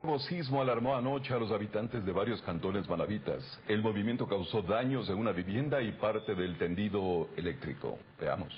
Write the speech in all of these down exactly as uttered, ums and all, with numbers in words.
El sismo alarmó anoche a los habitantes de varios cantones manabitas. El movimiento causó daños en una vivienda y parte del tendido eléctrico. Veamos.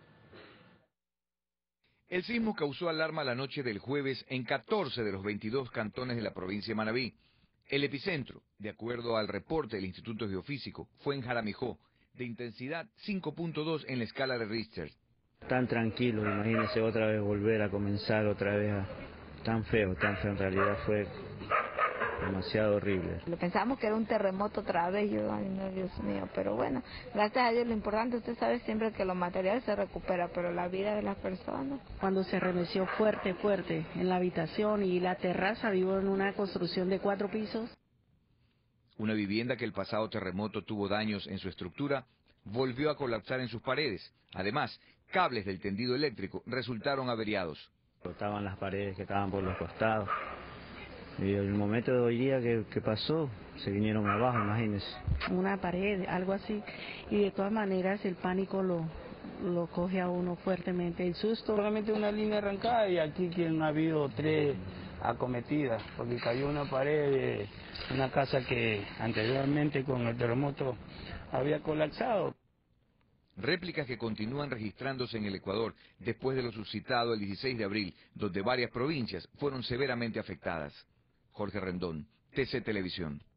El sismo causó alarma la noche del jueves en catorce de los veintidós cantones de la provincia de Manabí. El epicentro, de acuerdo al reporte del Instituto Geofísico, fue en Jaramijó, de intensidad cinco punto dos en la escala de Richter. Tan tranquilo, imagínese otra vez volver a comenzar otra vez a... Tan feo, tan feo, en realidad fue demasiado horrible. Lo pensamos que era un terremoto otra vez, yo, ay no, Dios mío, pero bueno, gracias a Dios, lo importante, usted sabe siempre que los materiales se recuperan, pero la vida de las personas. Cuando se remeció fuerte, fuerte en la habitación y la terraza, vivo en una construcción de cuatro pisos. Una vivienda que el pasado terremoto tuvo daños en su estructura, volvió a colapsar en sus paredes. Además, cables del tendido eléctrico resultaron averiados. Estaban las paredes que estaban por los costados. Y el momento de hoy día que, que pasó, se vinieron abajo, imagínense. Una pared, algo así. Y de todas maneras el pánico lo, lo coge a uno fuertemente, el susto. Solamente una línea arrancada y aquí que han habido tres acometidas, porque cayó una pared de una casa que anteriormente con el terremoto había colapsado. Réplicas que continúan registrándose en el Ecuador después de lo suscitado el dieciséis de abril, donde varias provincias fueron severamente afectadas. Jorge Rendón, T C Televisión.